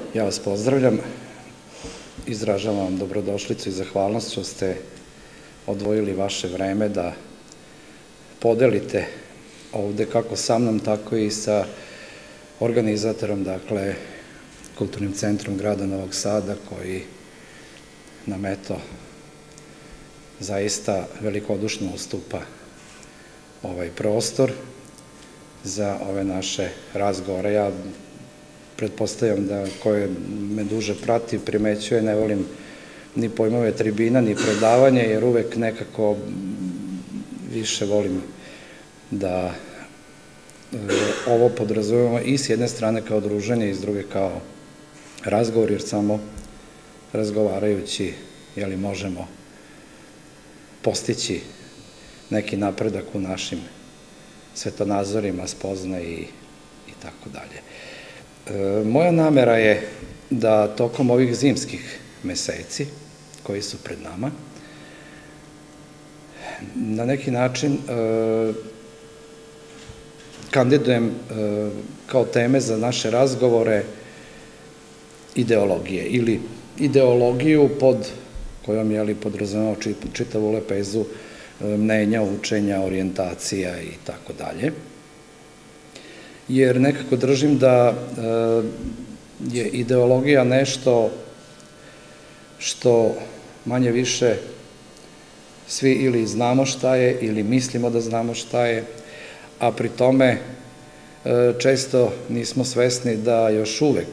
Ja vas pozdravljam, izražavam vam dobrodošlicu i zahvalnost što ste odvojili vaše vreme da podelite ovde kako sa mnom, tako i sa organizatorom, dakle, Kulturnim centrom grada Novog Sada, koji nam, eto, zaista velikodušno ustupa ovaj prostor za ove naše razgovore. Ja pretpostavljam da koje me duže prati primećuje, ne volim ni pojmove tribina, ni predavanje, jer uvek nekako više volim da ovo podrazumemo i s jedne strane kao druženje i s druge kao razgovor, jer samo razgovarajući možemo postići neki napredak u našim svetonazorima, spoznaji i tako dalje. Moja namera je da tokom ovih zimskih meseci, koji su pred nama, na neki način kandidujem kao teme za naše razgovore ideologije ili ideologiju pod kojom podrazumemo čitavu lepezu mnenja, učenja, orijentacija i tako dalje. Jer nekako držim da je ideologija nešto što manje više svi ili znamo šta je ili mislimo da znamo šta je, a pri tome često nismo svesni da još uvek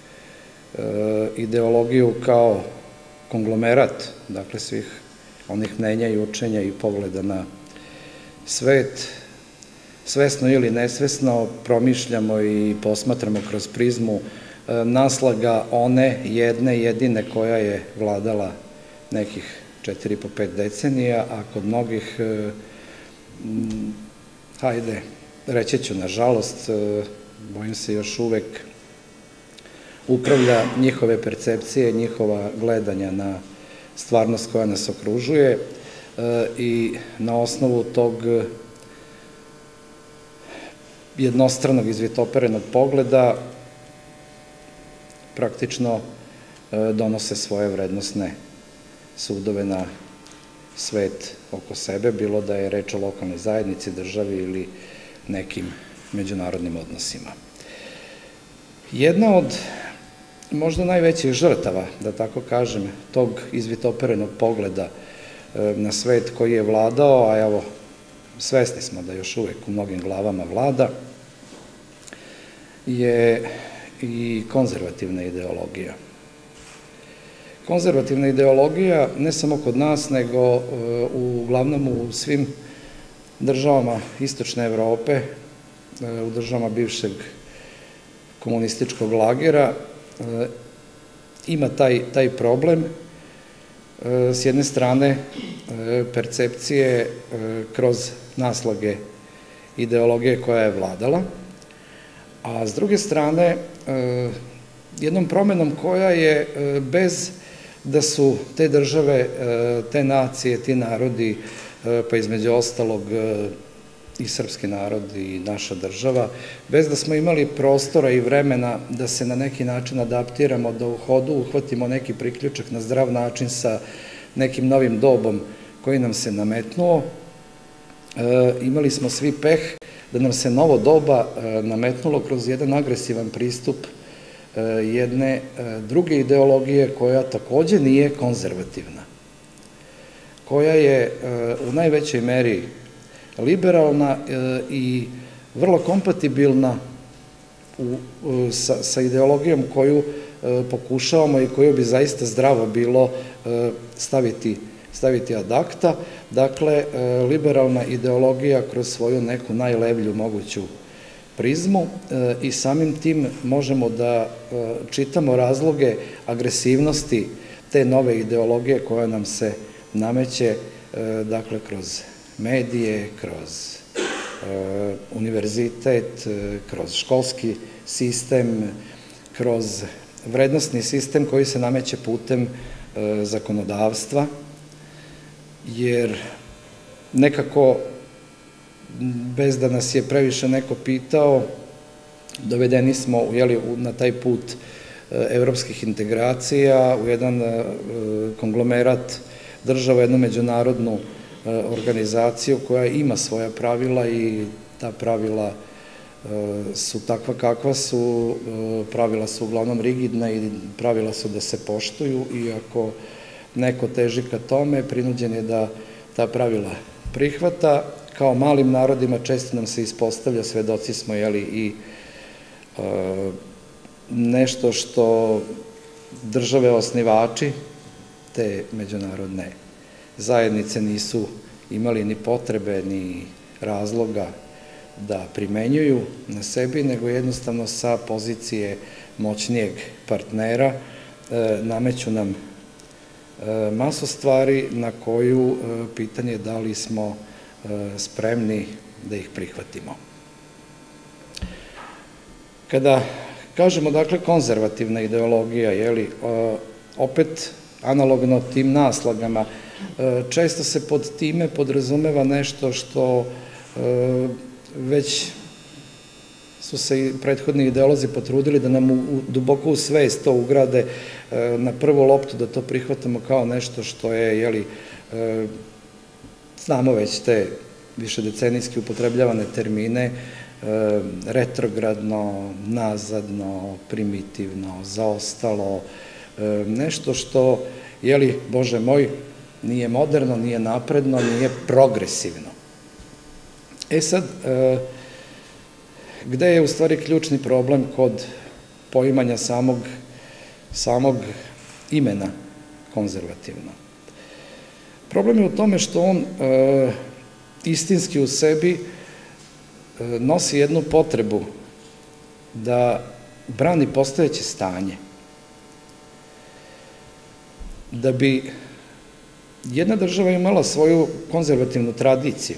ideologiju kao konglomerat, dakle svih onih mnenja i učenja i pogleda na svet, svesno ili nesvesno promišljamo i posmatramo kroz prizmu naslaga one jedne jedine koja je vladala nekih 4,5 decenija, a kod mnogih, hajde, reći ću nažalost, bojim se još uvek upravlja njihove percepcije, njihova gledanja na stvarnost koja nas okružuje i na osnovu tog jednostranog izvitoperenog pogleda praktično donose svoje vrednosne sudove na svet oko sebe, bilo da je reč o lokalnoj zajednici, državi ili nekim međunarodnim odnosima. Jedna od možda najvećih žrtava, da tako kažem, tog izvitoperenog pogleda na svet koji je vladao, a evo, svesni smo da još uvek u mnogim glavama vlada, je i konzervativna ideologija. Konzervativna ideologija ne samo kod nas, nego uglavnom u svim državama Istočne Evrope, u državama bivšeg komunističkog lagera, ima taj problem, s jedne strane percepcije kroz naslage ideologije koja je vladala, a s druge strane jednom promenom koja je bez da su te države, te nacije, ti narodi, pa između ostalog i srpski narod i naša država, bez da smo imali prostora i vremena da se na neki način adaptiramo, da u hodu uhvatimo neki priključak na zdrav način sa nekim novim dobom koji nam se nametnuo, imali smo svi peh da nam se novo doba nametnulo kroz jedan agresivan pristup jedne druge ideologije koja takođe nije konzervativna, koja je u najvećoj meri liberalna i vrlo kompatibilna sa ideologijom koju pokušavamo i koju bi zaista zdravo bilo staviti ad acta. Dakle, liberalna ideologija kroz svoju neku najlevlju moguću prizmu i samim tim možemo da čitamo razloge agresivnosti te nove ideologije koja nam se nameće, dakle, kroz medije, kroz univerzitet, kroz školski sistem, kroz vrednosni sistem koji se nameće putem zakonodavstva, jer nekako, bez da nas je previše neko pitao, dovedeni smo na taj put evropskih integracija, u jedan konglomerat država, jednu međunarodnu organizaciju koja ima svoja pravila i ta pravila su takva kakva su, pravila su uglavnom rigidna i pravila su da se poštuju i ako neko teži ka tome, prinuđen je da ta pravila prihvata. Kao malim narodima često nam se ispostavlja, svedoci smo, i nešto što države osnivači te međunarodne zajednice nisu imali ni potrebe, ni razloga da primenjuju na sebi, nego jednostavno sa pozicije moćnijeg partnera nameću nam masu stvari na koju pitanje je da li smo spremni da ih prihvatimo. Kada kažemo, dakle, konzervativna ideologija, opet analogno tim naslagama, često se pod time podrazumeva nešto što već su se i prethodni ideolozi potrudili da nam duboko u svest to ugrade na prvu loptu, da to prihvatamo kao nešto što je, znamo već te višedecenijski upotrebljavane termine, retrogradno, nazadno, primitivno, zaostalo, nešto što, Bože moj, nije moderno, nije napredno, nije progresivno. Sad, gde je u stvari ključni problem kod poimanja samog imena konzervativno? Problem je u tome što on istinski u sebi nosi jednu potrebu da brani postojeće stanje. Da bi jedna država imala svoju konzervativnu tradiciju,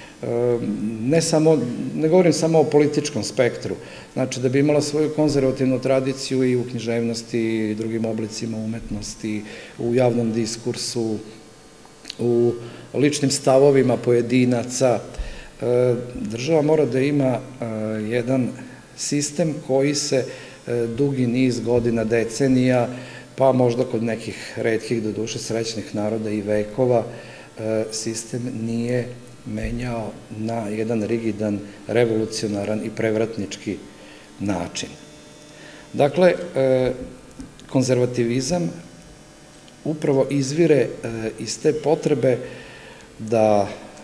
ne govorim samo o političkom spektru, znači da bi imala svoju konzervativnu tradiciju i u književnosti i drugim oblicima umetnosti, u javnom diskursu, u ličnim stavovima pojedinaca, država mora da ima jedan sistem koji se dugi niz godina, decenija, pa možda kod nekih retkih, do duše srećnih naroda i vekova, sistem nije menjao na jedan rigidan, revolucionaran i prevratnički način. Dakle, konzervativizam upravo izvire iz te potrebe da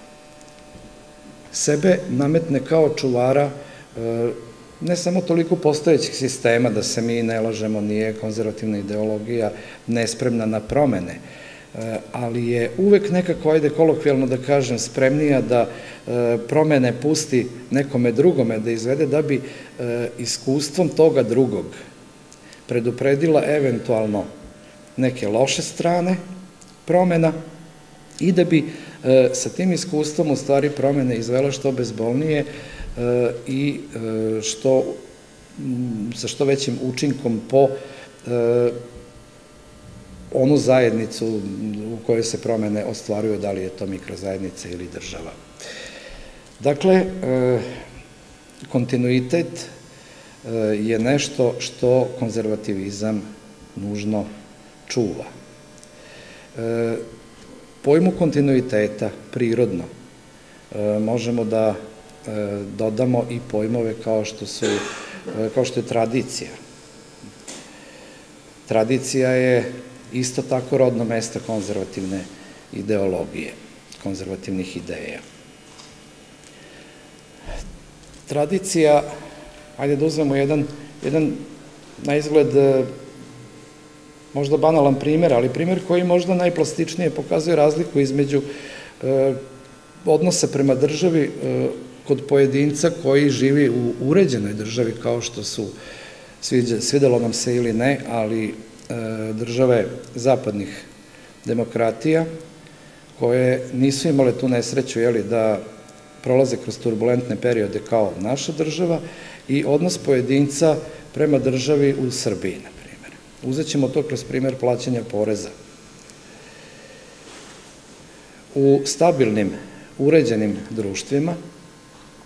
sebe nametne kao čuvara ne samo toliko postojećih sistema, da se mi ne lažemo, nije konzervativna ideologija nespremna na promene, ali je uvek nekako, ajde kolokvijalno da kažem, spremnija da promene pusti nekome drugome da izvede, da bi iskustvom toga drugog predupredila eventualno neke loše strane promena i da bi sa tim iskustvom u stvari promene izvela što bezbolnije i sa što većim učinkom po onu zajednicu u kojoj se promene ostvaruju, da li je to mikrozajednica ili država. Dakle, kontinuitet je nešto što konzervativizam nužno čuva. Pojmu kontinuiteta, prirodno, možemo da dodamo i pojmove kao što je tradicija. Tradicija je isto tako rodno mesto konzervativne ideologije, konzervativnih ideja. Tradicija, ajde da uzmemo jedan na izgled možda banalan primer, ali primer koji možda najplastičnije pokazuje razliku između odnosa prema državi kod pojedinca koji živi u uređenoj državi, kao što su, svidelo nam se ili ne, ali države zapadnih demokratija, koje nisu imale tu nesreću da prolaze kroz turbulentne periode kao naša država, i odnos pojedinca prema državi u Srbiji, na primer. Uzet ćemo to kroz primer plaćanja poreza. U stabilnim, uređenim društvima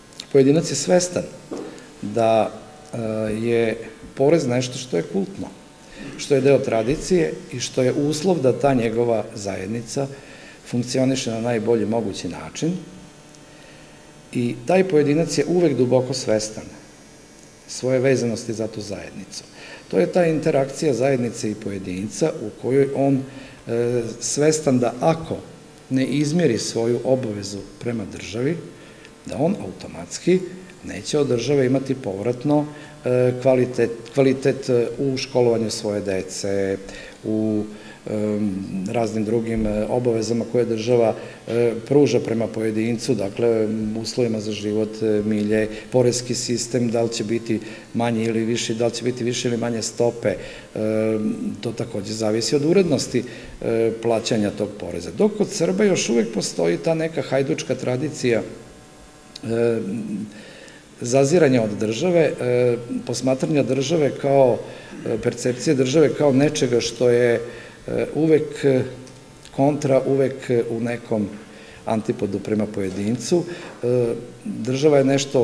pojedinac je svestan da je porez nešto što je kultno, što je deo tradicije i što je uslov da ta njegova zajednica funkcioniše na najbolji mogući način. I taj pojedinac je uvek duboko svestan svoje vezanosti za tu zajednicu. To je ta interakcija zajednice i pojedinca u kojoj on svestan da ako ne izmjeri svoju obavezu prema državi, da on automatski neće od države imati povratno kvalitet u školovanju svoje dece, u raznim drugim obavezama koje država pruža prema pojedincu, dakle, uslovima za život, milje, poreski sistem, da li će biti manji ili viši, da li će biti više ili manje stope, to takođe zavisi od urednosti plaćanja tog poreza. Dok kod Srba još uvek postoji ta neka hajdučka tradicija zaziranja od države, posmatranja države kao, percepcije države kao nečega što je uvek kontra, uvek u nekom antipodu prema pojedincu. Država je nešto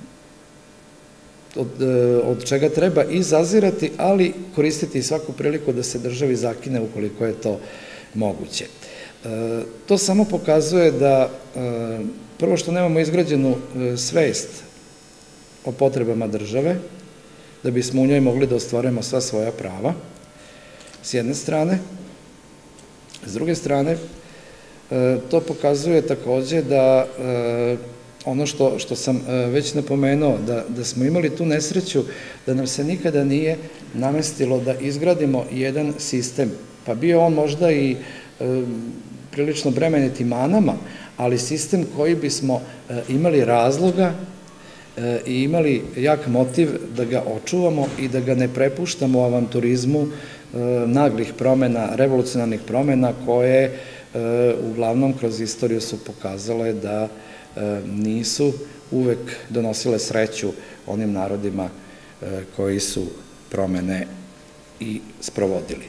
od čega treba i zazirati, ali koristiti svaku priliku da se državi zakine ukoliko je to moguće. To samo pokazuje da prvo što nemamo izgrađenu svest o potrebama države, da bismo u njoj mogli da ostvarujemo sva svoja prava, s jedne strane. S druge strane, to pokazuje takođe da ono što sam već napomenuo, da smo imali tu nesreću, da nam se nikada nije namestilo da izgradimo jedan sistem, pa bio on možda i prilično bremenit manama, ali sistem koji bismo imali razloga i imali jak motiv da ga očuvamo i da ga ne prepuštamo avanturizmu naglih promena, revolucionarnih promena koje uglavnom kroz istoriju su pokazale da nisu uvek donosile sreću onim narodima koji su promene i sprovodili.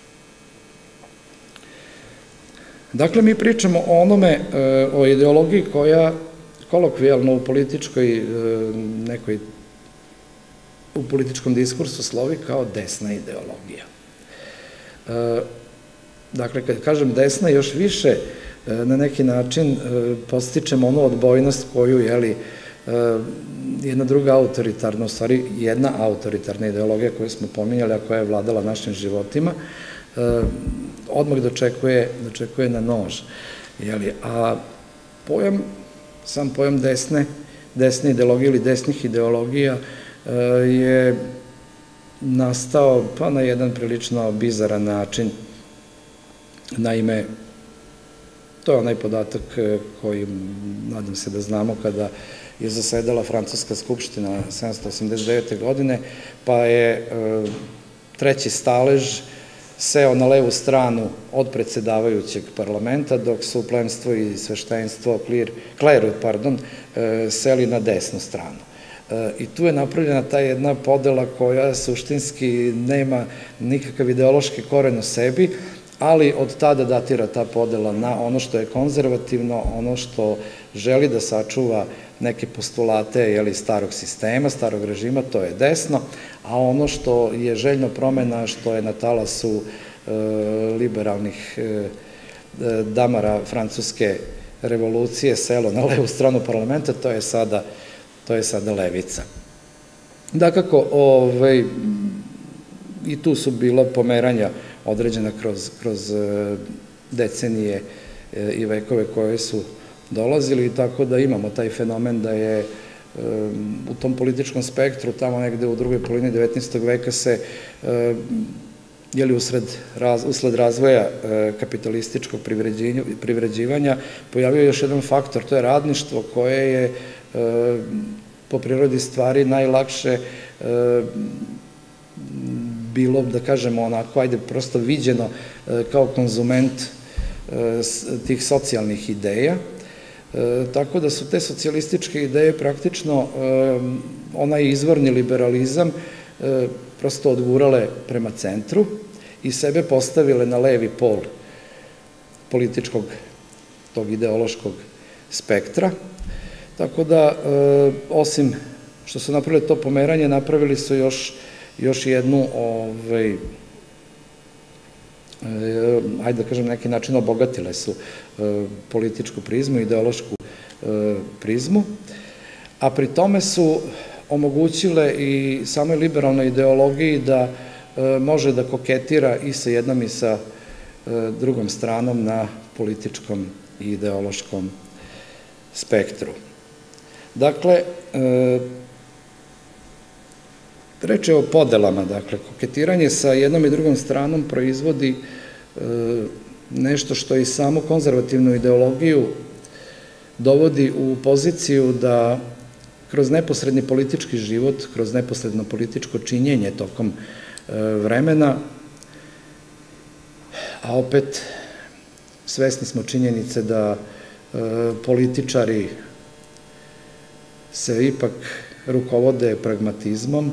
Dakle, mi pričamo o onome, o ideologiji koja kolokvijalno u političkom diskursu slovi kao desna ideologija. Dakle, kad kažem desna, još više na neki način podstičemo onu odbojnost koju, jedna druga autoritarna, u stvari jedna autoritarna ideologija koju smo pominjali, a koja je vladala našim životima, odmah dočekuje na nož. A sam pojam desne ideologije ili desnih ideologija je nastao pa na jedan prilično bizaran način. Naime, to je onaj podatak koji nadam se da znamo kada je zasedala Francuska skupština 1789. godine, pa je treći stalež seo na levu stranu od predsedavajućeg parlamenta, dok su plemstvo i sveštenstvo, kleru, seli na desnu stranu. I tu je napravljena ta jedna podela koja suštinski nema nikakav ideološki koren u sebi, ali od tada datira ta podela na ono što je konzervativno, ono što želi da sačuva neke postulate starog sistema, starog režima, to je desno, a ono što je željno promena, što je na talasu liberalnih damara francuske revolucije selo na levu stranu parlamenta, to je sada levica. Dakako, i tu su bila pomeranja određena kroz decenije i vekove koje su dolazili, tako da imamo taj fenomen da je u tom političkom spektru, tamo negde u drugoj polovini 19. veka se, usled razvoja kapitalističkog privređivanja, pojavio još jedan faktor, to je radništvo koje je po prirodi stvari najlakše bilo, da kažemo onako, ajde, prosto viđeno kao konzument tih socijalnih ideja, tako da su te socijalističke ideje praktično onaj izvorni liberalizam prosto odgurale prema centru i sebe postavile na levi pol političkog, tog ideološkog spektra, tako da, osim što su napravili to pomeranje, napravili su još jednu ajde da kažem, neki način obogatile su političku prizmu, ideološku prizmu, a pri tome su omogućile i samoj liberalnoj ideologiji da može da koketira i sa jednom i sa drugom stranom na političkom i ideološkom spektru. Dakle, reč je o podelama, dakle, koketiranje sa jednom i drugom stranom proizvodi nešto što i samu konzervativnu ideologiju dovodi u poziciju da kroz neposredni politički život, kroz neposredno političko činjenje tokom vremena, a opet svesni smo činjenice da političari se ipak rukovode pragmatizmom,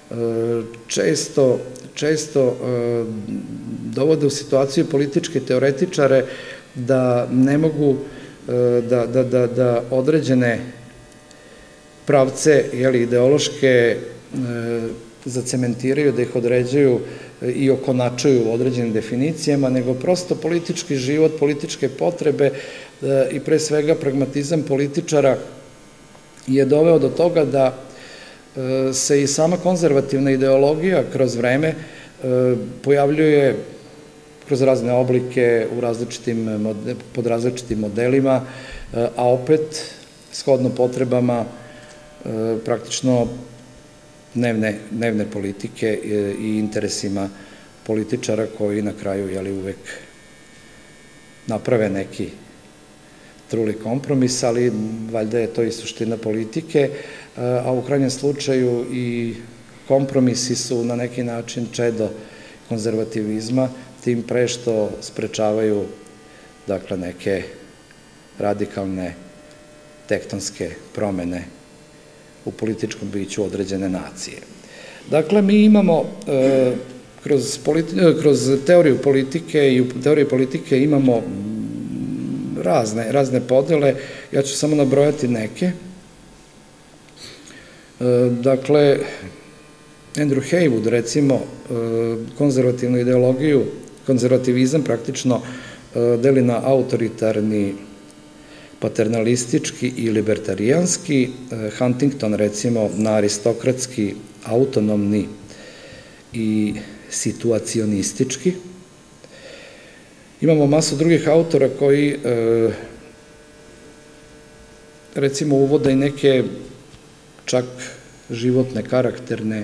često dovode u situaciju političke teoretičare da ne mogu da određene pravce ideološke zacementiraju, da ih određuju i okonačuju u određenim definicijama, nego prosto politički život, političke potrebe i pre svega pragmatizam političara je doveo do toga da se i sama konzervativna ideologija kroz vreme pojavljuje kroz razne oblike, pod različitim modelima, a opet shodno potrebama praktično dnevne politike i interesima političara koji na kraju uvek naprave neki truli kompromis, ali valjda je to i suština politike, a u krajnjem slučaju i kompromisi su na neki način čedo konzervativizma, tim pre što sprečavaju neke radikalne tektonske promene u političkom biću određene nacije. Dakle, mi imamo kroz teoriju politike i u teoriji politike imamo razne podele, ja ću samo nabrojati neke. Dakle, Andrew Haywood, recimo, konzervativnu ideologiju, konzervativizam praktično deli na autoritarni, paternalistički i libertarijanski, Huntington, recimo, na aristokratski, autonomni i situacionistički. Imamo masu drugih autora koji, recimo, uvode i neke čak životne, karakterne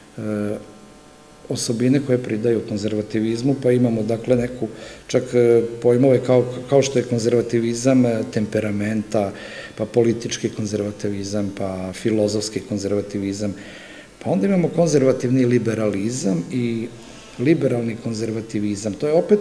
osobine koje pridaju konzervativizmu, pa imamo, dakle, neku čak pojmove kao što je konzervativizam temperamenta, pa politički konzervativizam, pa filozofski konzervativizam, pa onda imamo konzervativni liberalizam i liberalni konzervativizam. To je opet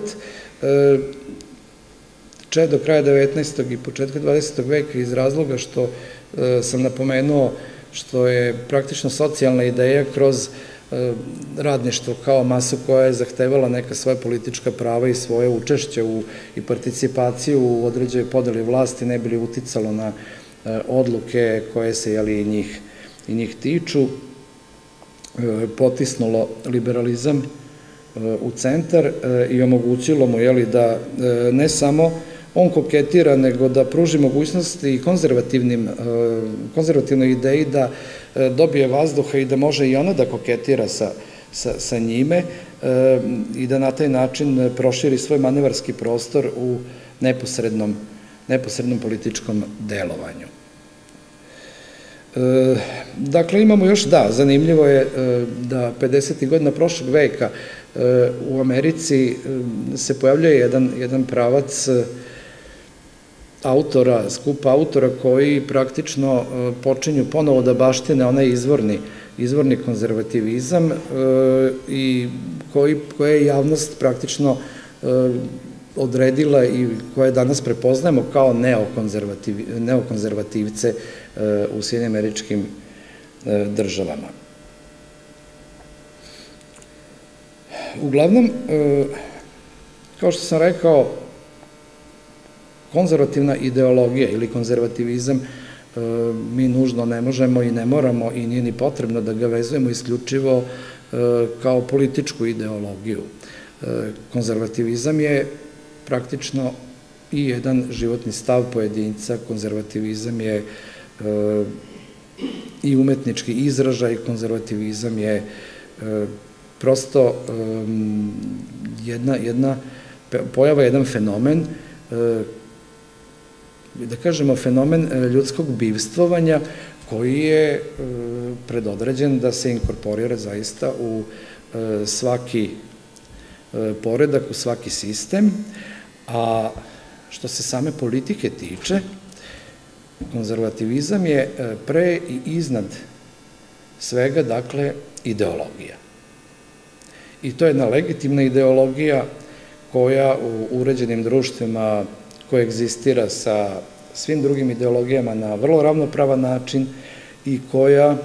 do kraja 19. i početka 20. veka iz razloga što sam napomenuo što je praktično socijalna ideja kroz radništvo kao masu koja je zahtevala neka svoja politička prava i svoje učešće i participaciju u određenoj podeli vlasti, ne bi li uticalo na odluke koje se i njih tiču, potisnulo liberalizam u centar i omogućilo mu da ne samo on koketira, nego da pruži mogućnosti i konzervativnoj ideji da dobije vazduha i da može i ona da koketira sa njime i da na taj način proširi svoj manevarski prostor u neposrednom političkom delovanju. Dakle, imamo još, zanimljivo je da 50. godina prošlog veka u Americi se pojavljuje jedan pravac autora, skupa autora koji praktično počinju ponovo da baštine onaj izvorni konzervativizam i koje je javnost praktično odredila i koje danas prepoznajemo kao neokonzervativce u Sjedinjenim Američkim Državama. Uglavnom, kao što sam rekao, konzervativna ideologija ili konzervativizam mi nužno ne možemo i ne moramo i nije ni potrebno da ga vezujemo isključivo kao političku ideologiju. Konzervativizam je praktično i jedan životni stav pojedinca, konzervativizam je i umetnički izražaj, konzervativizam je prosto jedna pojava, jedan fenomen, da kažemo fenomen ljudskog bivstvovanja koji je predodređen da se inkorporira zaista u svaki poredak, u svaki sistem, a što se same politike tiče, konzervativizam je pre i iznad svega, dakle, ideologija. I to je jedna legitimna ideologija koja u uređenim društvima koegzistira sa svim drugim ideologijama na vrlo ravnopravan način i koja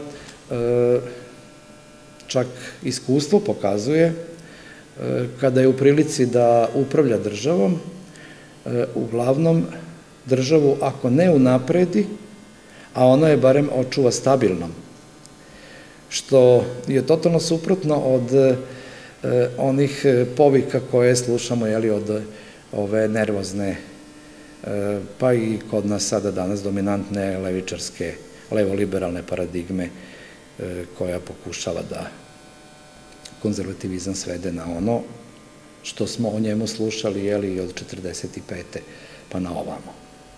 čak iskustvo pokazuje kada je u prilici da upravlja državom, uglavnom državu ako ne unapredi, a ona je barem očuva stabilnom, što je totalno suprotno od onih povika koje slušamo od ove nervozne, pa i kod nas sada danas dominantne levičarske, levoliberalne paradigme koja pokušava da konzervativizam svede na ono što smo o njemu slušali od 45. pa na ovamo.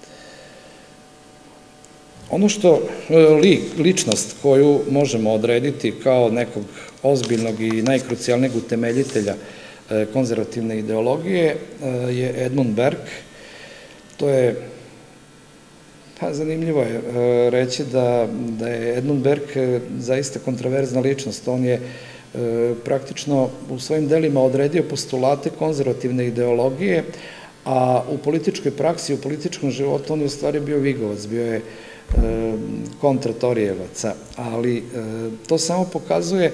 Ono što ličnost koju možemo odrediti kao nekog ozbiljnog i najkrucijalnijeg utemeljitelja konzervativne ideologije je Edmund Burke. To je, zanimljivo je reći da je Edmund Burke zaista kontroverzna ličnost. On je praktično u svojim delima odredio postulate konzervativne ideologije, a u političkoj praksi, u političkom životu on je u stvari bio Vigovac, bio je kontra Torijevaca, ali to samo pokazuje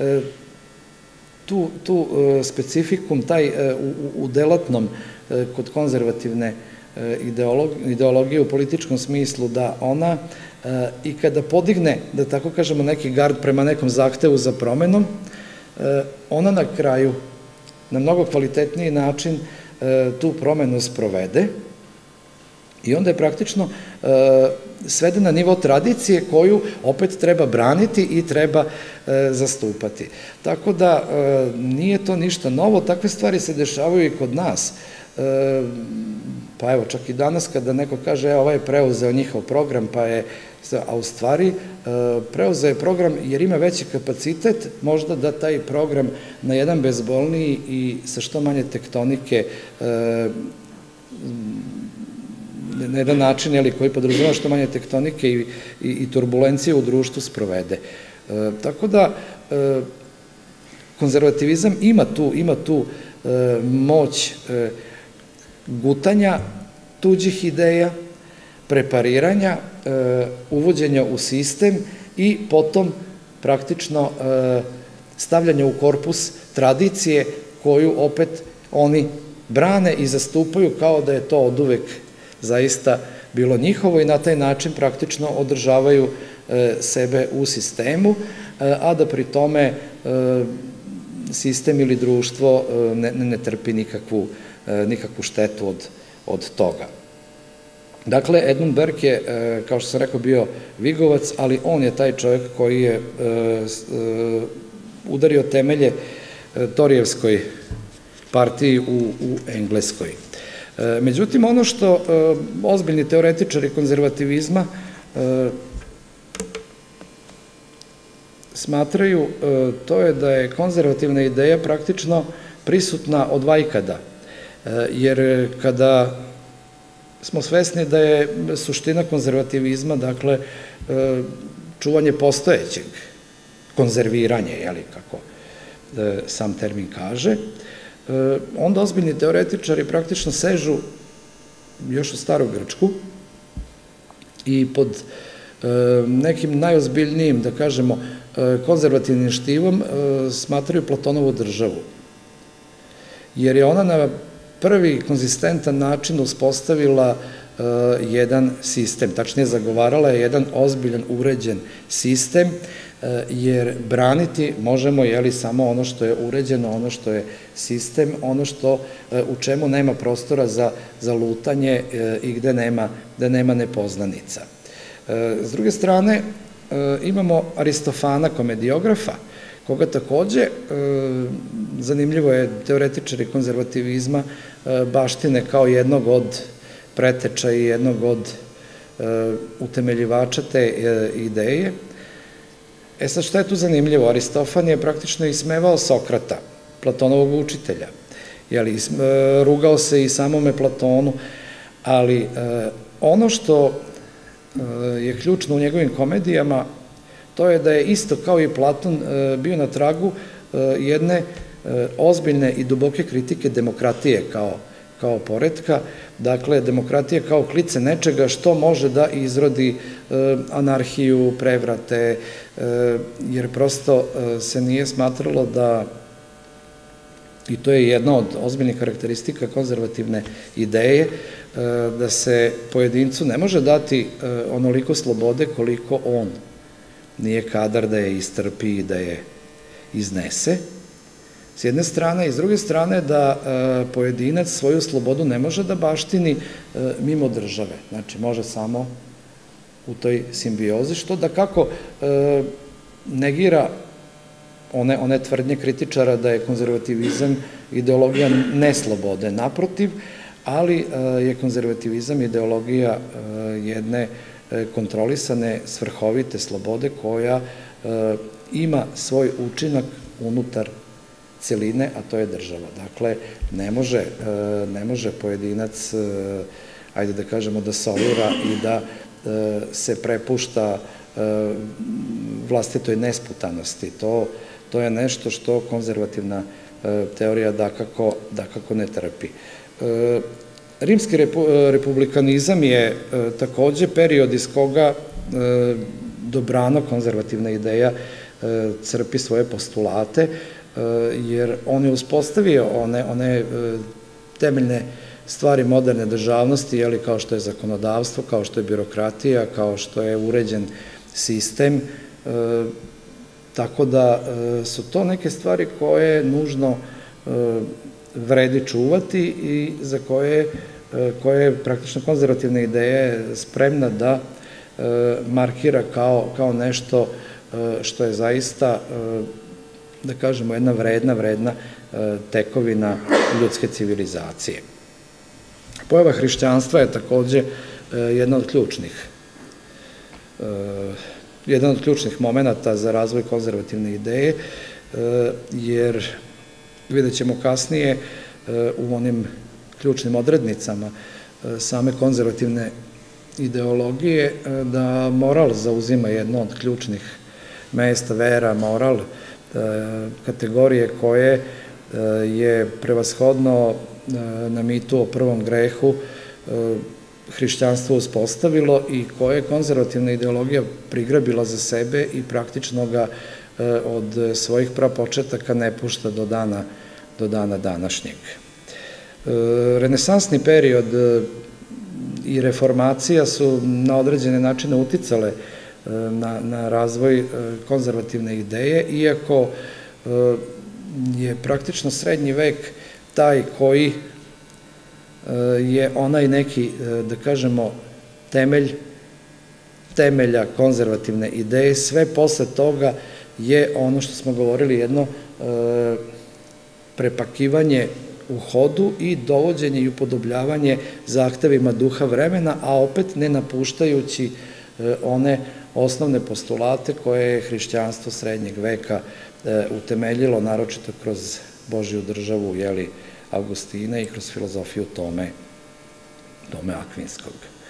tu specifikum, taj u delatnom kod konzervativne ideologije u političkom smislu, da ona i kada podigne, da tako kažemo, neki gard prema nekom zahtevu za promenom, ona na kraju na mnogo kvalitetniji način tu promenu sprovede i onda je praktično svede na nivo tradicije koju opet treba braniti i treba zastupati. Tako da nije to ništa novo, takve stvari se dešavaju i kod nas. Pa evo, čak i danas kada neko kaže ovaj je preuzeo njihov program, a u stvari preuzeo je program jer ima veći kapacitet, možda da taj program na jedan bezbolniji i sa što manje tektonike, na jedan način koji podrazumeva što manje tektonike i turbulencije u društvu sprovede. Tako da konzervativizam ima tu moć gutanja tuđih ideja, prepariranja, uvođenja u sistem i potom praktično stavljanja u korpus tradicije koju opet oni brane i zastupaju kao da je to oduvek zaista bilo njihovo i na taj način praktično održavaju sebe u sistemu, a da pri tome sistem ili društvo ne trpi nikakvu štetu od toga. Dakle, Edmund Burke je, kao što sam rekao, bio Vigovac, ali on je taj čovjek koji je udario temelje Torijevskoj partiji u Engleskoj. Međutim, ono što ozbiljni teoretičari konzervativizma smatraju, to je da je konzervativna ideja praktično prisutna od vajkada, jer kada smo svesni da je suština konzervativizma, dakle, čuvanje postojećeg, konzerviranje, kako sam termin kaže, onda ozbiljni teoretičari praktično sežu još u staru Grčku i pod nekim najozbiljnijim, da kažemo, konzervativnim štivom smatraju Platonovu državu. Jer je ona na prvi konzistentan način uspostavila jedan sistem, tačnije zagovarala je jedan ozbiljan uređen sistem jer braniti možemo samo ono što je uređeno, ono što je sistem, ono u čemu nema prostora za lutanje i gde nema nepoznanica. S druge strane, imamo Aristofana, komediografa, koga takođe, zanimljivo je, teoretičari konzervativizma baštine kao jednog od preteča i jednog od utemeljivača te ideje. Sad, šta je tu zanimljivo? Aristofan je praktično ismevao Sokrata, Platonovog učitelja. Rugao se i samome Platonu, ali ono što je ključno u njegovim komedijama, to je da je isto kao i Platon bio na tragu jedne ozbiljne i duboke kritike demokratije kao poretka, dakle, demokratije kao klice nečega što može da izrodi anarhiju, prevrate, jer prosto se nije smatralo da, i to je jedna od ozbiljnih karakteristika konzervativne ideje, da se pojedincu ne može dati onoliko slobode koliko on nije kadar da je istrpi i da je iznese, s jedne strane, i s druge strane da pojedinac svoju slobodu ne može da baštini mimo države, znači može samo u toj simbiozi, što da kako negira one tvrdnje kritičara da je konzervativizam ideologija neslobode, naprotiv, ali je konzervativizam ideologija jedne kontrolisane, svrhovite slobode koja ima svoj učinak unutar celine, a to je država. Dakle, ne može pojedinac, ajde da kažemo, da solira i da se prepušta vlastitoj nesputanosti. To je nešto što konzervativna teorija dakako ne trpi. Rimski republikanizam je takođe period iz koga dobrano konzervativna ideja crpi svoje postulate, jer on je uspostavio one temeljne stvari moderne državnosti, kao što je zakonodavstvo, kao što je birokratija, kao što je uređen sistem, tako da su to neke stvari koje nužno vredi čuvati i za koje je praktično konzervativna ideja spremna da markira kao nešto što je zaista, da kažemo, jedna vredna tekovina ljudske civilizacije. Pojava hrišćanstva je takođe jedna od ključnih momenta za razvoj konzervativne ideje, jer vidjet ćemo kasnije u onim ključnim odrednicama same konzervativne ideologije da moral zauzima jedno od ključnih mesta, vera, moral, kategorije koje je prevashodno na mitu o prvom grehu hrišćanstvo uspostavilo i koje je konzervativna ideologija prigrabila za sebe i praktično ga od svojih prapočetaka ne pušta do dana današnjeg. Renesansni period i reformacija su na određene načine uticale na razvoj konzervativne ideje, iako je praktično srednji vek taj koji je onaj neki, da kažemo, temelja konzervativne ideje. Sve posle toga je ono što smo govorili, jedno prepakivanje u hodu i dovođenje i upodobljavanje zahtevima duha vremena, a opet ne napuštajući one osnovne postulate koje je hrišćanstvo srednjeg veka utemeljilo, naročito kroz Božju državu, Augustina, i kroz filozofiju Tome Akvinskog.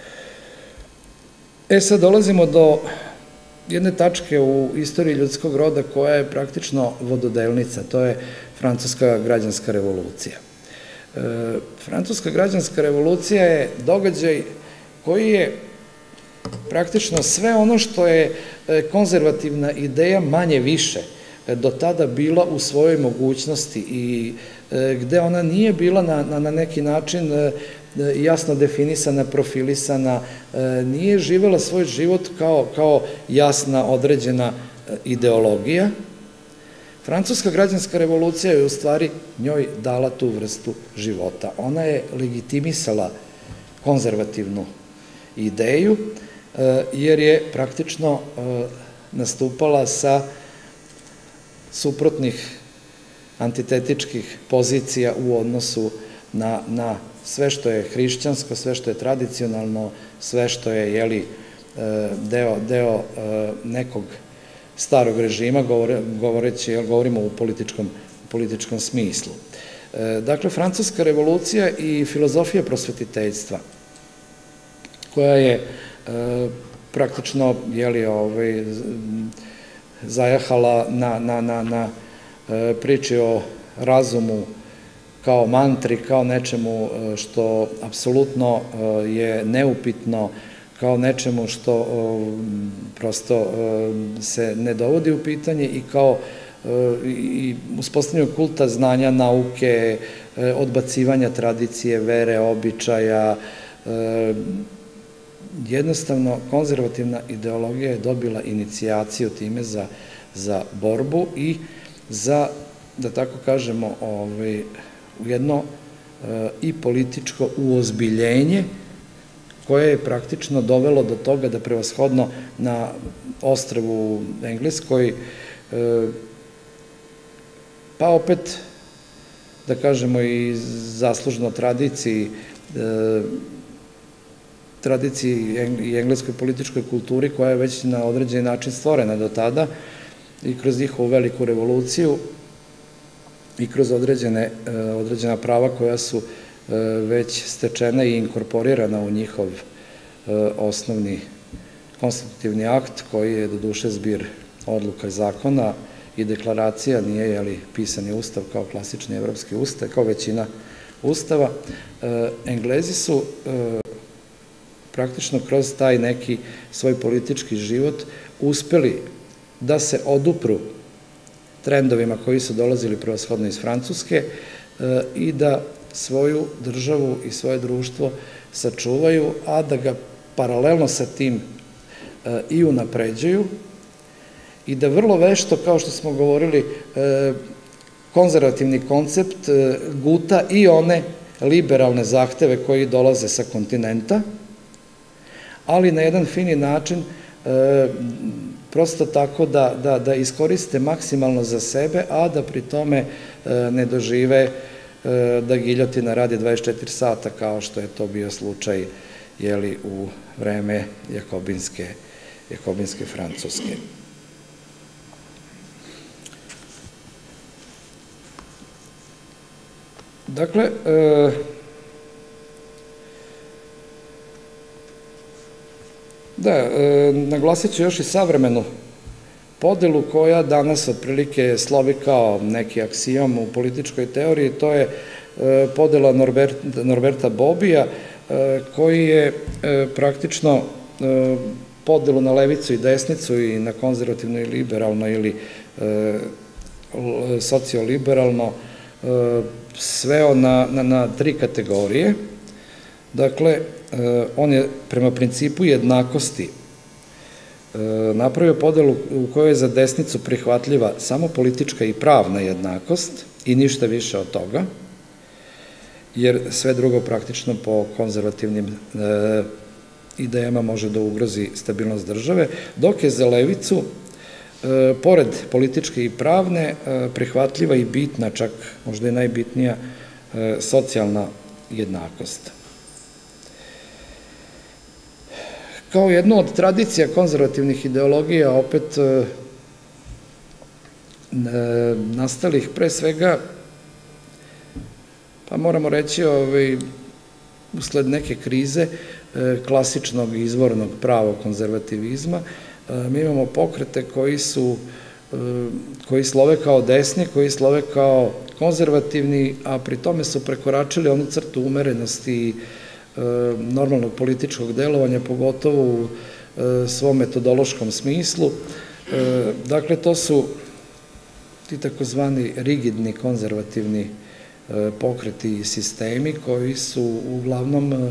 Sad dolazimo do jedne tačke u istoriji ljudskog roda koja je praktično vododelnica, to je Francuska građanska revolucija. Francuska građanska revolucija je događaj koji je praktično sve ono što je konzervativna ideja manje više do tada bila u svojoj mogućnosti i gde ona nije bila na neki način jasno definisana, profilisana, nije živela svoj život kao jasna, određena ideologija, Francuska građanska revolucija je u stvari njoj dala tu vrstu života. Ona je legitimisala konzervativnu ideju, jer je praktično nastupala sa suprotnih antitetičkih pozicija u odnosu na sve što je hrišćansko, sve što je tradicionalno, sve što je deo nekog starog režima, govorimo u političkom smislu. Dakle, Francuska revolucija i filozofija prosvetiteljstva, koja je praktično zajahala na priči o razumu kao mantri, kao nečemu što apsolutno je neupitno, kao nečemu što prosto se ne dovodi u pitanje i kao uspostavljanju kulta znanja, nauke, odbacivanja tradicije, vere, običaja. Jednostavno, konzervativna ideologija je dobila inicijaciju time za borbu i za, da tako kažemo, jedno i političko uozbiljenje koje je praktično dovelo do toga da prevashodno na ostrvu Engleskoj, pa opet, da kažemo, i zaslužno tradiciji i engleskoj političkoj kulturi koja je već na određeni način stvorena do tada i kroz njihovu veliku revoluciju i kroz određena prava koja su već stečena i inkorporirana u njihov osnovni konstitutivni akt, koji je do duše zbir odluka i zakona i deklaracija, nije pisani ustav kao klasični evropski ustav, kao većina ustava. Englezi su praktično kroz taj neki svoj politički život uspeli da se odupru trendovima koji su dolazili prevashodno iz Francuske i da svoju državu i svoje društvo sačuvaju, a da ga paralelno sa tim i unapređuju i da vrlo vešto, kao što smo govorili, konzervativni koncept guta i one liberalne zahteve koji dolaze sa kontinenta, ali na jedan fini način, prosto tako da iskoriste maksimalno za sebe, a da pri tome ne dožive da giljotina radi 24 sata, kao što je to bio slučaj u vreme jakobinske Francuske. Dakle, naglasit ću još i savremenu podelu koja danas otprilike slovi kao neki aksijom u političkoj teoriji, to je podela Norberta Bobija, koji je praktično podelu na levicu i desnicu i na konzervativno i liberalno ili socioliberalno sveo na tri kategorije. Dakle, on je prema principu jednakosti napravio podelu u kojoj je za desnicu prihvatljiva samo politička i pravna jednakost i ništa više od toga, jer sve drugo praktično po konzervativnim idejama može da ugrozi stabilnost države, dok je za levicu, pored političke i pravne, prihvatljiva i bitna, čak možda i najbitnija, socijalna jednakost. Kao jednu od tradicija konzervativnih ideologija, opet nastalih pre svega, pa moramo reći, usled neke krize klasičnog izvornog pravog konzervativizma, mi imamo pokrete koji slove kao desni, koji slove kao konzervativni, a pri tome su prekoračili onu crtu umerenosti i normalnog političkog delovanja, pogotovo u svom metodološkom smislu. Dakle, to su ti takozvani rigidni konzervativni pokreti i sistemi koji su uglavnom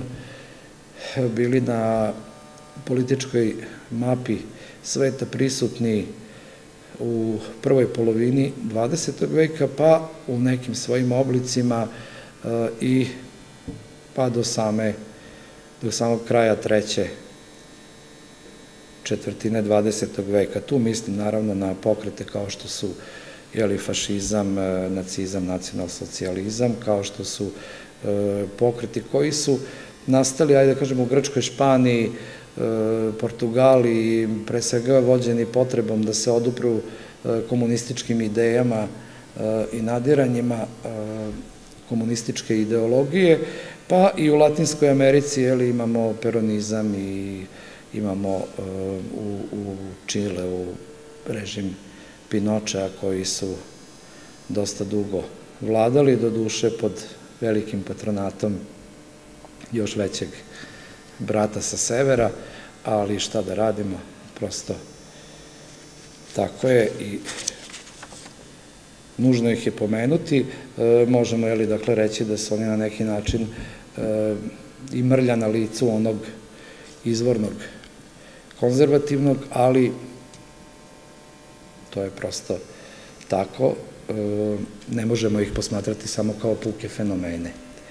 bili na političkoj mapi sveta prisutni u prvoj polovini 20. veka, pa u nekim svojim oblicima i pa do samog kraja treće četvrtine 20. veka. Tu mislim naravno na pokrete kao što su fašizam, nacizam, nacionalsocijalizam, kao što su pokreti koji su nastali, ajde da kažemo, u Grčkoj, Španiji, Portugali, pre svega vođeni potrebom da se odupru komunističkim idejama i nadiranjima komunističke ideologije, pa i u Latinskoj Americi imamo peronizam i imamo u Čileu režim Pinočea koji su dosta dugo vladali, do duše pod velikim patronatom još većeg brata sa severa, ali šta da radimo, prosto tako je i nužno ih je pomenuti. Možemo reći da su oni na neki način i mrlja na licu onog izvornog konzervativnog, ali to je prosto tako, ne možemo ih posmatrati samo kao puke fenomene.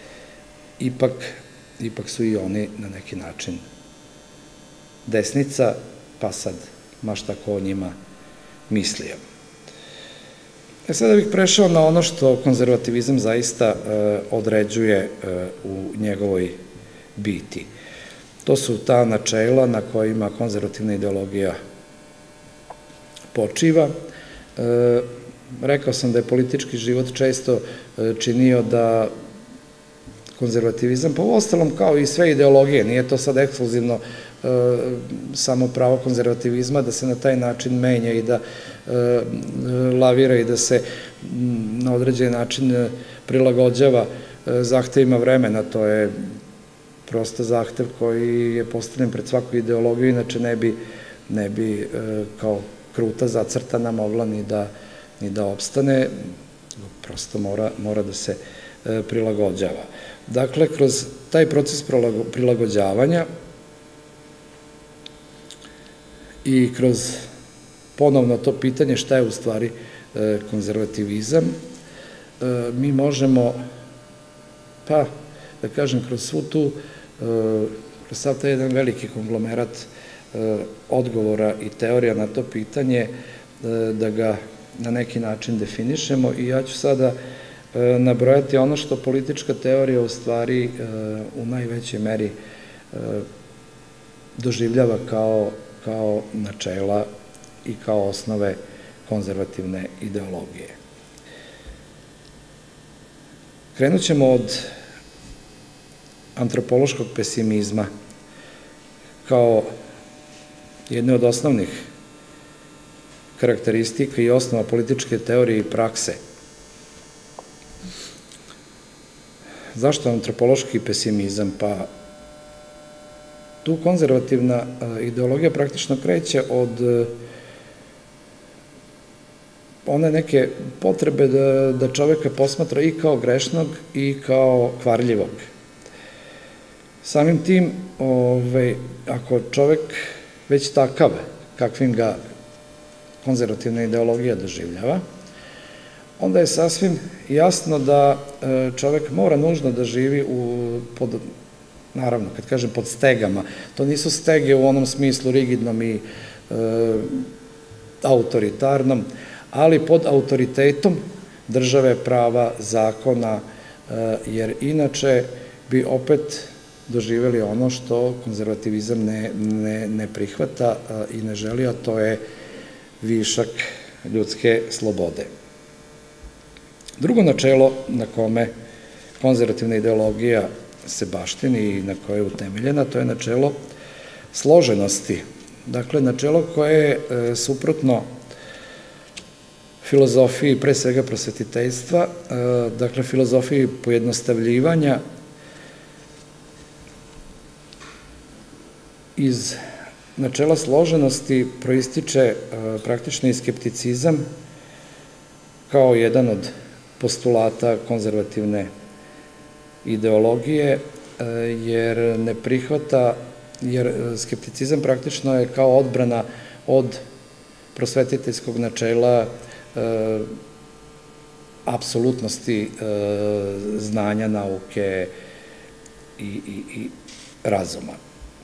Ipak su i oni na neki način desnica, pa sad ma šta ko o njima mislio. Sada bih prešao na ono što konzervativizam zaista određuje u njegovoj biti. To su ta načela na kojima konzervativna ideologija počiva. Rekao sam da je politički život često činio da konzervativizam, pa u ostalom kao i sve ideologije, nije to sad ekskluzivno samo pravo konzervativizma da se na taj način menja i da lavira i da se na određen način prilagođava zahtevima vremena. To je prosto zahtev koji je postavljen pred svaku ideologiju, inače ne bi kao kruta zacrtana mogla ni da opstane, prosto mora da se prilagođava. Dakle, kroz taj proces prilagođavanja i kroz ponovno to pitanje šta je u stvari konzervativizam, mi možemo, pa da kažem, kroz sav taj jedan veliki konglomerat odgovora i teorija na to pitanje, da ga na neki način definišemo i ja ću sada nabrojati ono što politička teorija u stvari u najvećoj meri doživljava kao načela i kao osnove konzervativne ideologije. Krenut ćemo od antropološkog pesimizma kao jedne od osnovnih karakteristika i osnova političke teorije i prakse. Zašto antropološki pesimizam? Pa tu konzervativna ideologija praktično kreće od one neke potrebe da čoveka posmatra i kao grešnog i kao kvarljivog. Samim tim, ako čovek već takav, kakvim ga konzervativna ideologija doživljava, onda je sasvim jasno da čovek mora nužno da živi naravno, kad kažem pod stegama, to nisu stege u onom smislu rigidnom i autoritarnom, ali pod autoritetom države, prava, zakona, jer inače bi opet doživeli ono što konzervativizam ne prihvata i ne želi, a to je višak ljudske slobode. Drugo načelo na kome konzervativna ideologija se baštini i na koje je utemeljena, to je načelo složenosti. Dakle, načelo koje je suprotno filozofiji, pre svega prosvetiteljstva, dakle, filozofiji pojednostavljivanja. Iz načela složenosti proističe praktično i skepticizam kao jedan od postulata konzervativne ideologije, jer ne prihvata, jer skepticizam praktično je kao odbrana od prosvetiteljskog načela apsolutnosti znanja, nauke i razuma.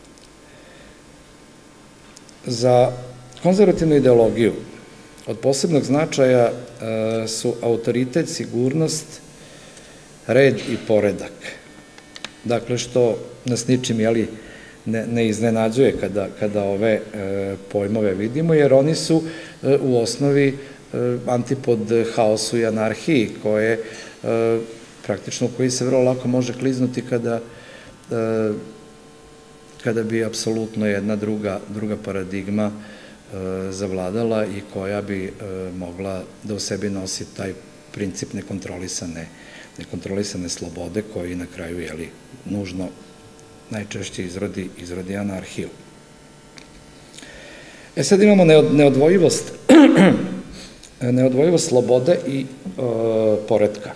Za konzervativnu ideologiju od posebnog značaja su autoritet, sigurnost, red i poredak. Dakle, što nas ničim ne iznenađuje kada ove pojmove vidimo, jer oni su u osnovi antipod haosu i anarhiji, praktično u koji se vrlo lako može kliznuti kada bi apsolutno jedna druga paradigma zavladala i koja bi mogla da u sebi nosi taj princip nekontrolisane slobode koji na kraju, nužno najčešće izrodi anarhiju. Sad imamo neodvojivost slobode i poretka.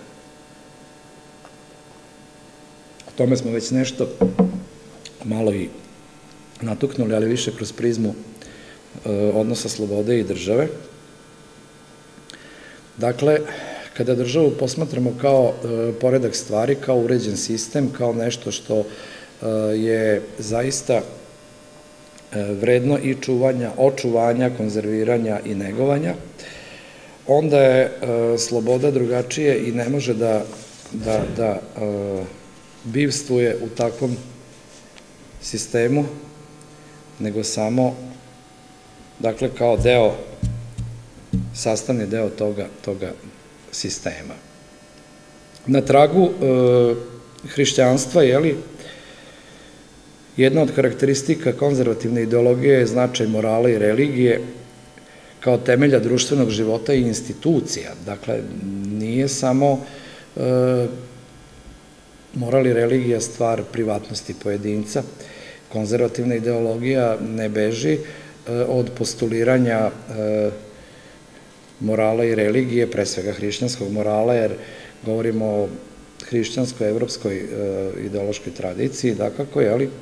O tome smo već nešto malo i natuknuli, ali više kroz prizmu odnosa slobode i države. Dakle, kada državu posmatramo kao poredak stvari, kao uređen sistem, kao nešto što je zaista vredno i očuvanja, konzerviranja i negovanja, onda je sloboda drugačije i ne može da bivstvuje u takvom sistemu, nego samo, dakle, kao sastavni deo toga sistema. Na tragu hrišćanstva, jedna od karakteristika konzervativne ideologije je značaj morala i religije kao temelja društvenog života i institucija. Dakle, nije samo moral i religija stvar privatnosti pojedinca. Konzervativna ideologija ne beži od postuliranja morala i religije, pre svega hrišćanskog morala, jer govorimo o hrišćanskoj, evropskoj ideološkoj tradiciji, dakako,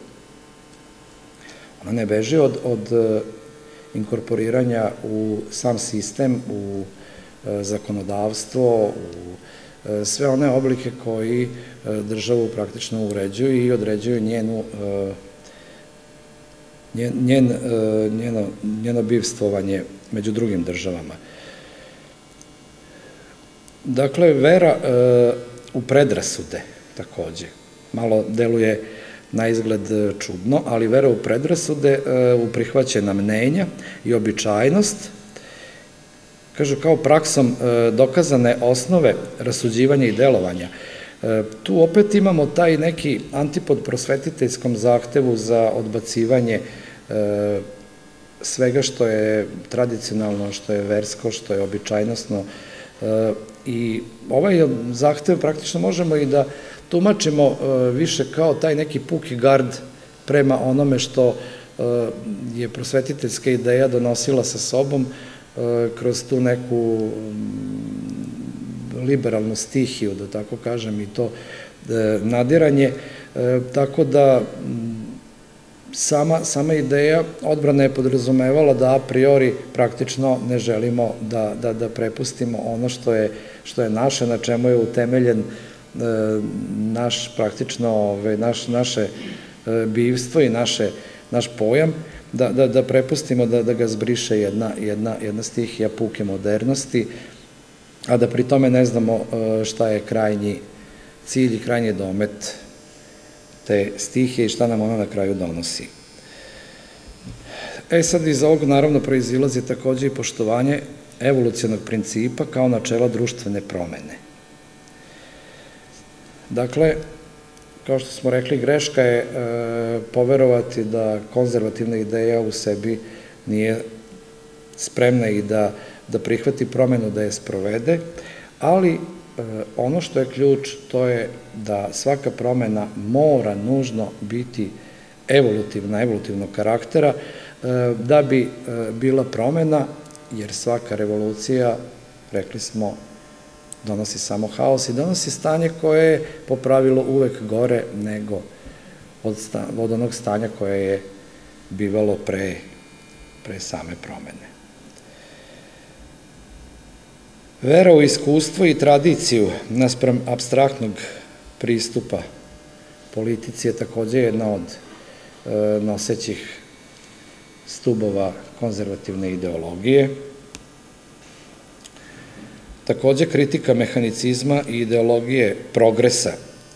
ona ne beži od inkorporiranja u sam sistem, u zakonodavstvo, u sve one oblike koji državu praktično uređuju i određuju njeno bivstvovanje među drugim državama. Dakle, vera u predrasude, takođe, malo deluje na izgled čudno, ali vera u predrasude, u prihvaćena mnenja i običajnost, kažu, kao praksom dokazane osnove rasuđivanja i delovanja. Tu opet imamo taj neki antipod prosvetiteljskom zahtevu za odbacivanje svega što je tradicionalno, što je versko, što je običajnostno, i ovaj zahtev praktično možemo i da tumačimo više kao taj neki puki gard prema onome što je prosvetiteljska ideja donosila sa sobom kroz tu neku liberalnu stihiju, da tako kažem, i to nadiranje, tako da sama ideja odbrane je podrazumevala da a priori praktično ne želimo da prepustimo ono što je naše, na čemu je utemeljen naše bivstvo i naš pojam, da prepustimo da ga zbriše jedna stihija puke modernosti, a da pri tome ne znamo šta je krajnji cilj i krajnji domet te stihije i šta nam ona na kraju donosi. Sad iz ovog naravno proizilazi takođe i poštovanje evolucionog principa kao načela društvene promene. Dakle, kao što smo rekli, greška je poverovati da konzervativna ideja u sebi nije spremna i da prihvati promenu, da je sprovede, ali ono što je ključ, to je da svaka promena mora nužno biti evolutivnog karaktera, da bi bila promena, jer svaka revolucija, rekli smo, donosi samo haos i donosi stanje koje je po pravilu uvek gore nego od onog stanja koje je bivalo pre same promene. Vera u iskustvo i tradiciju naspram apstraktnog pristupa politici je takođe jedna od nosećih stubova konzervativne ideologije. Takođe, kritika mehanicizma i ideologije progresa.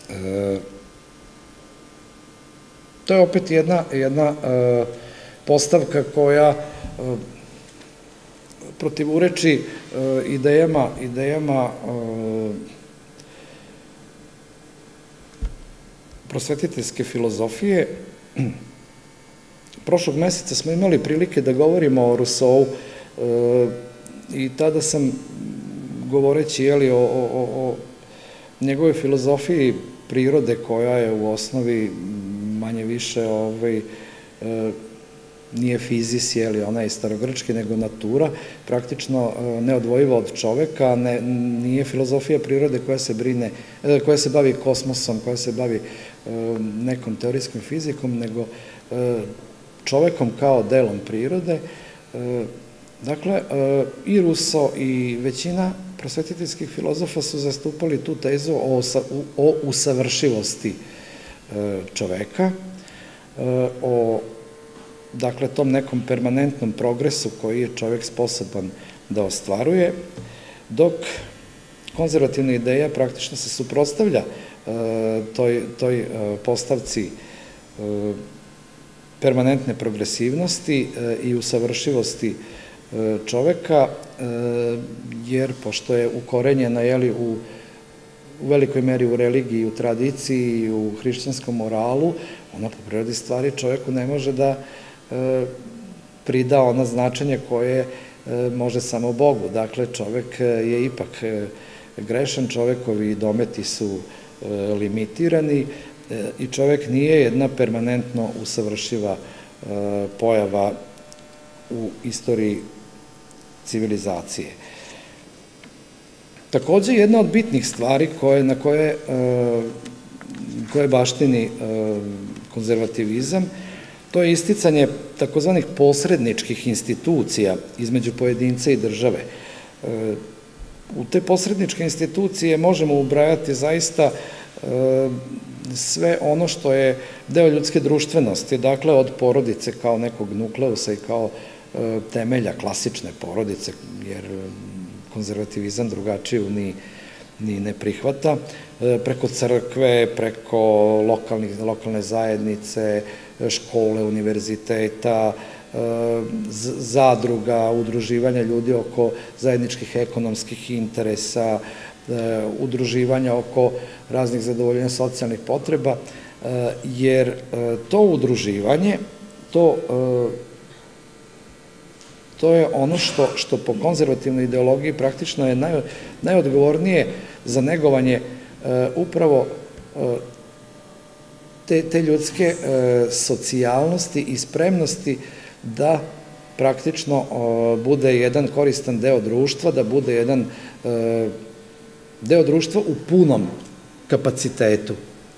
To je opet jedna postavka koja protivureči idejama prosvetiteljske filozofije. Prošlog meseca smo imali prilike da govorimo o Rousseau i tada sam, govoreći o njegove filozofiji prirode, koja je u osnovi manje više nije fizis, ona je starogrčki, nego natura, praktično neodvojiva od čoveka, nije filozofija prirode koja se bavi kosmosom, koja se bavi nekom teorijskom fizikom, nego čovekom kao delom prirode. Dakle, i Rousseau i većina prosvetiteljskih filozofa su zastupali tu tezu o usavršivosti čoveka, o tom nekom permanentnom progresu koji je čovek sposoban da ostvaruje, dok konzervativna ideja praktično se suprotstavlja toj postavci permanentne progresivnosti i usavršivosti čoveka, jer pošto je ukorenjena u velikoj meri u religiji, u tradiciji i u hrišćanskom moralu, ona po prirodi stvari čoveku ne može da prida ono značenje koje može samo Bogu. Dakle, čovek je ipak grešan, čovekovi dometi su limitirani i čovek nije jedna permanentno usavršiva pojava u istoriji civilizacije. Takođe, jedna od bitnih stvari na koje baštini konzervativizam, to je isticanje takozvanih posredničkih institucija između pojedinca i države. U te posredničke institucije možemo ubrajati zaista sve ono što je deo ljudske društvenosti, dakle od porodice kao nekog nukleusa i kao temelja klasične porodice, jer konzervativizam drugačiju ni ne prihvata, preko crkve, preko lokalne zajednice, škole, univerziteta, zadruga, udruživanja ljudi oko zajedničkih ekonomskih interesa, udruživanja oko raznih zadovoljenja socijalnih potreba, jer to udruživanje, to je ono što po konzervativnoj ideologiji praktično je najodgovornije za negovanje upravo te ljudske socijalnosti i spremnosti da praktično bude jedan koristan deo društva, da bude jedan deo društva u punom kapacitetu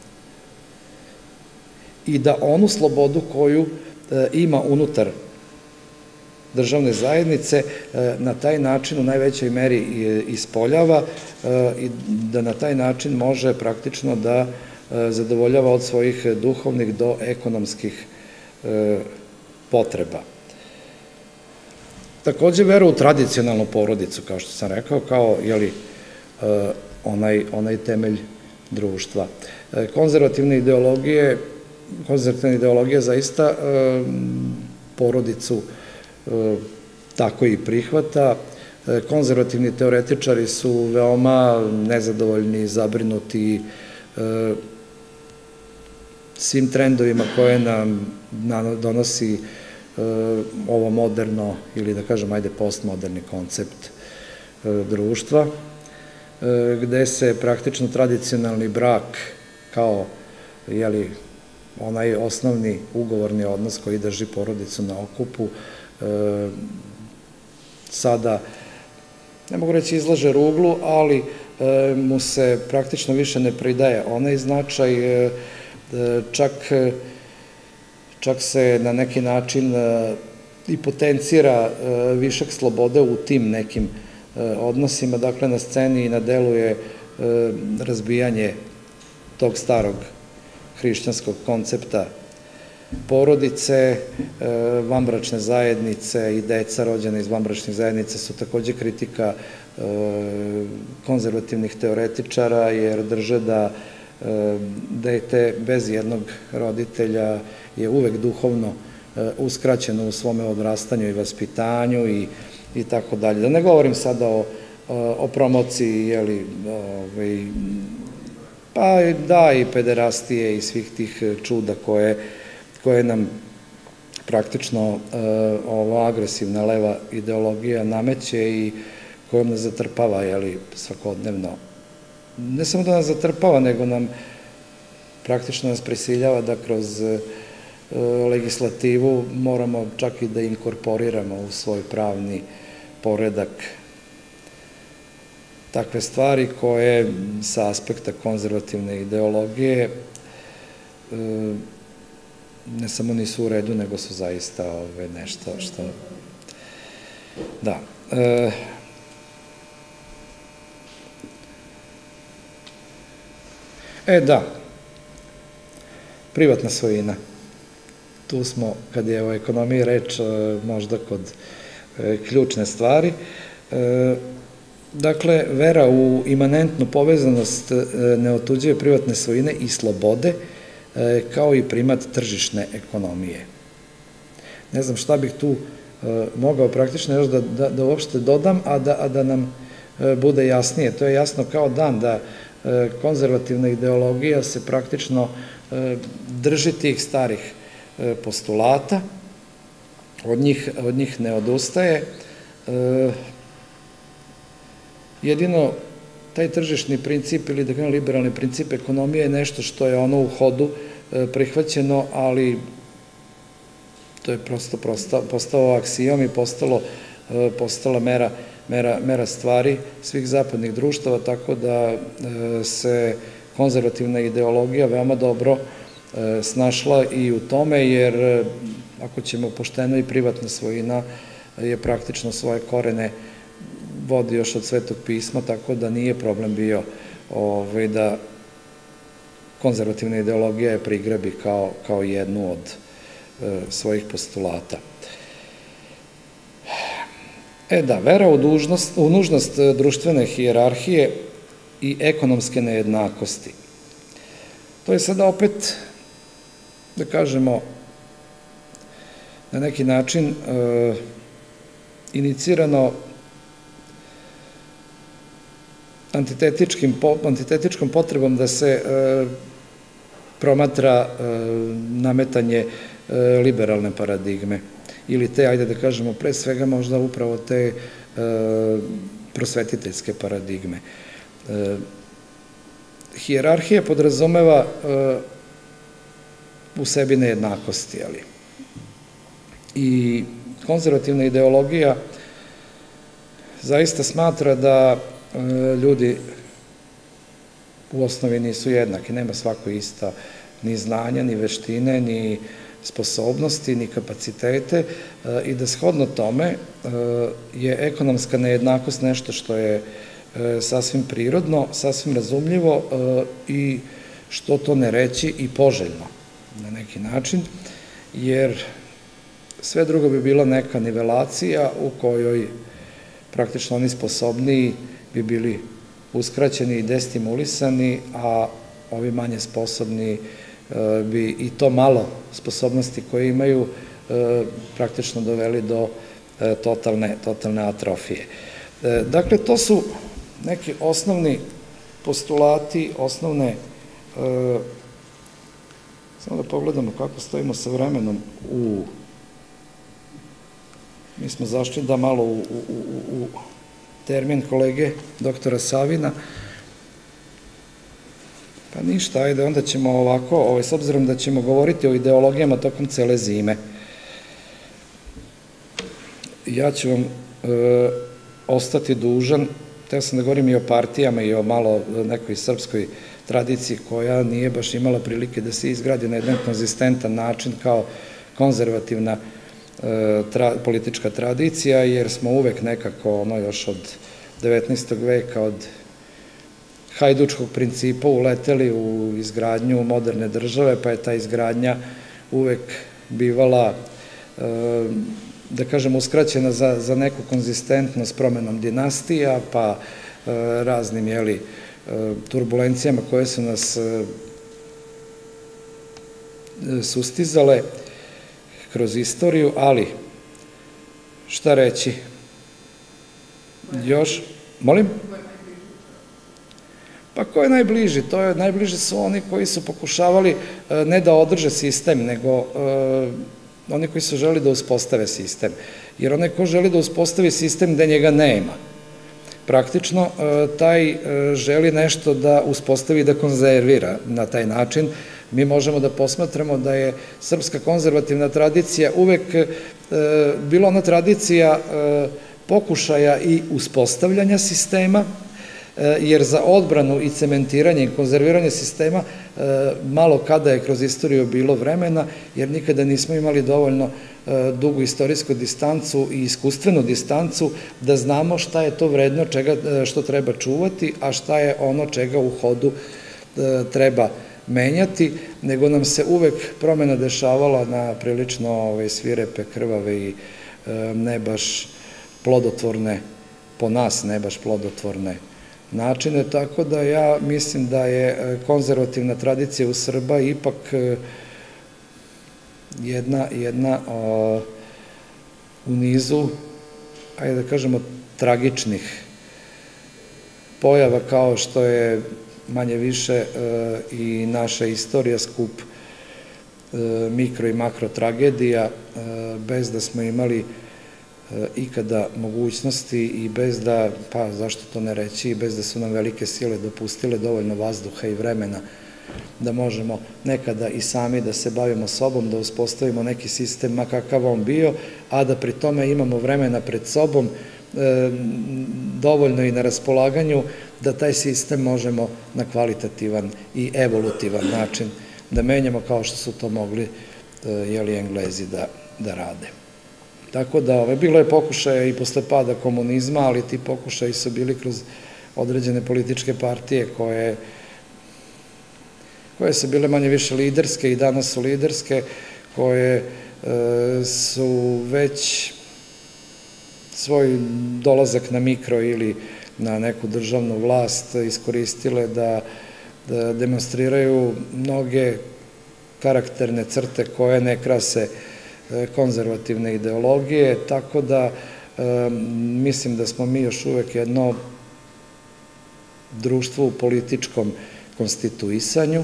i da onu slobodu koju ima unutar državne zajednice na taj način u najvećoj meri ispoljava i da na taj način može praktično da zadovoljava od svojih duhovnih do ekonomskih potreba. Takođe, vera u tradicionalnu porodicu, kao što sam rekao, kao onaj temelj društva. Konzervativna ideologija zaista porodicu tako i prihvata. Konzervativni teoretičari su veoma nezadovoljni, zabrinuti svim trendovima koje nam donosi ovo moderno, ili da kažem, postmoderni koncept društva, gde se praktično tradicionalni brak kao, onaj osnovni ugovorni odnos koji drži porodicu na okupu, sada, ne mogu reći izlaže ruglu, ali mu se praktično više ne pridaje onaj značaj, čak se na neki način i potencira višak slobode u tim nekim odnosima. Dakle, na sceni i na delu je razbijanje tog starog hrišćanskog koncepta porodice, vanbračne zajednice i deca rođena iz vanbračnih zajednica su takođe kritika konzervativnih teoretičara, jer drže da dete bez jednog roditelja je uvek duhovno uskraćeno u svome odrastanju i vaspitanju i tako dalje. Da ne govorim sada o promociji, pa da, i pederastije i svih tih čuda koje nam praktično ova agresivna leva ideologija nameće i kojom nas zatrpava svakodnevno. Ne samo da nas zatrpava, nego nam praktično nas prisiljava da kroz legislativu moramo čak i da inkorporiramo u svoj pravni poredak takve stvari koje sa aspekta konzervativne ideologije ne samo nisu u redu, nego su zaista nešto što... Da. Da. Privatna svojina. Tu smo, kad je o ekonomiji reč, možda kod ključne stvari. Dakle, vera u imanentnu povezanost neotuđive privatne svojine i slobode, kao i primat tržišne ekonomije. Ne znam šta bih tu mogao praktično još da uopšte dodam, a da nam bude jasnije. To je jasno kao dan da konzervativna ideologija se praktično drži tih starih postulata, od njih ne odustaje. Jedino taj tržišni princip ili da kažem liberalni princip ekonomije je nešto što je ono u hodu prihvaćeno, ali to je prosto postao aksijom i postala mera stvari svih zapadnih društava, tako da se konzervativna ideologija veoma dobro snašla i u tome, jer ako ćemo pošteno, i privatna svojina je praktično svoje korene vodi još od Svetog pisma, tako da nije problem bio da konzervativna ideologija je prigrabi kao jednu od svojih postulata. Da, vera u nužnost društvene hijerarhije i ekonomske nejednakosti. To je sada opet, da kažemo, na neki način inicirano antitetičkom potrebom da se promatra nametanje liberalne paradigme ili te, ajde da kažemo, pre svega možda upravo te prosvetiteljske paradigme. Hijerarhija podrazumeva u sebi nejednakosti, i konzervativna ideologija zaista smatra da ljudi u osnovi nisu jednaki, nema svako ista ni znanja, ni veštine, ni sposobnosti, ni kapacitete, i da shodno tome je ekonomska nejednakost nešto što je sasvim prirodno, sasvim razumljivo i što to ne reći i poželjno na neki način, jer sve drugo bi bila neka nivelacija u kojoj praktično oni sposobniji bi bili uskraćeni i destimulisani, a ovi manje sposobni bi i to malo sposobnosti koje imaju praktično doveli do totalne atrofije. Dakle, to su neki osnovni postulati, osnovne, samo da pogledamo kako stojimo sa vremenom mi smo zašli da malo u termin kolege doktora Savina. Pa ništa, ajde, onda ćemo ovako, s obzirom da ćemo govoriti o ideologijama tokom cele zime. Ja ću vam ostati dužan, teo sam da govorim i o partijama i o malo nekoj srpskoj tradiciji koja nije baš imala prilike da se izgradi na jedan konzistentan način kao konzervativna politička tradicija, jer smo uvek nekako još od 19. veka od hajdučkog principa uleteli u izgradnju moderne države, pa je ta izgradnja uvek bivala, da kažem, uskraćena za neku konzistentnost promenom dinastija, pa raznim, turbulencijama koje su nas sustizale kroz istoriju, ali šta reći? Još? Molim? Pa ko je najbliži? Najbliži su oni koji su pokušavali ne da održe sistem, nego oni koji su želi da uspostave sistem. Jer onaj ko želi da uspostavi sistem gde njega nema, praktično taj želi nešto da uspostavi, da konzervira na taj način. Mi možemo da posmatramo da je srpska konzervativna tradicija uvek bila ona tradicija pokušaja i uspostavljanja sistema, jer za odbranu i cementiranje i konzerviranje sistema malo kada je kroz istoriju bilo vremena, jer nikada nismo imali dovoljno dugu istorijsku distancu i iskustvenu distancu da znamo šta je to vredno, što treba čuvati, a šta je ono čega u hodu treba menjati, nego nam se uvek promena dešavala na prilično svirepe, krvave i ne baš plodotvorne, po nas ne baš plodotvorne načine, tako da ja mislim da je konzervativna tradicija u Srba ipak jedna u nizu, ajde da kažemo, tragičnih pojava, kao što je manje više i naša istorija, skup mikro i makro tragedija, bez da smo imali ikada mogućnosti i bez da, pa zašto to ne reći, i bez da su nam velike sile dopustile dovoljno vazduha i vremena da možemo nekada i sami da se bavimo sobom, da uspostavimo neki sistem, ma kakav on bio, a da pri tome imamo vremena pred sobom, dovoljno i na raspolaganju, da taj sistem možemo na kvalitativan i evolutivan način da menjamo, kao što su to mogli Englezi da rade. Tako da, bilo je pokušaja i posle pada komunizma, ali ti pokušaji su bili kroz određene političke partije koje su bile manje više liderske i danas su liderske, koje su već svoj dolazak na mikro ili na neku državnu vlast iskoristile da demonstriraju mnoge karakterne crte koje ne krase konzervativne ideologije, tako da mislim da smo mi još uvek jedno društvo u političkom konstituisanju,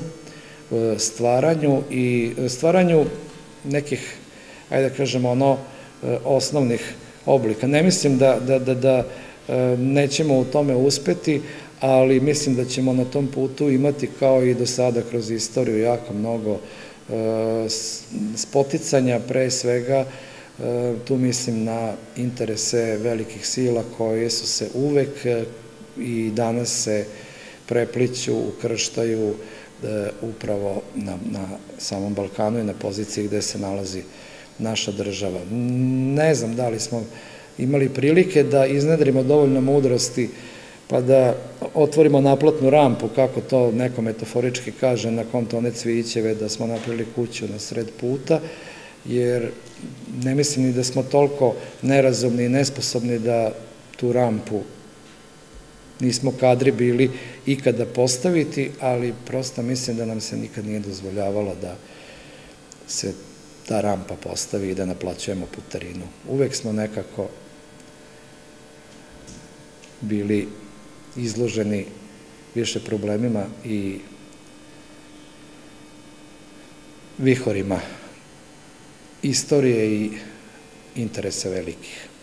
stvaranju nekih, ajde da kažemo, osnovnih oblika. Ne mislim da nećemo u tome uspeti, ali mislim da ćemo na tom putu imati, kao i do sada kroz istoriju, jako mnogo spoticanja, pre svega tu mislim na interese velikih sila koje su se uvek i danas se prepliću, ukrštaju upravo na samom Balkanu i na poziciji gde se nalazi naša država. Ne znam da li smo imali prilike da iznedrimo dovoljno mudrosti pa da otvorimo naplatnu rampu, kako to neko metaforički kaže, na konto one Cvijićeve, da smo napravili kuću na sred puta, jer ne mislim ni da smo toliko nerazumni i nesposobni da tu rampu nismo kadri bili ikada postaviti, ali prosto mislim da nam se nikad nije dozvoljavalo da se ta rampa postavi i da naplaćujemo putarinu. Uvek smo nekako bili izloženi više problemima i vihorima istorije i interesa velikih.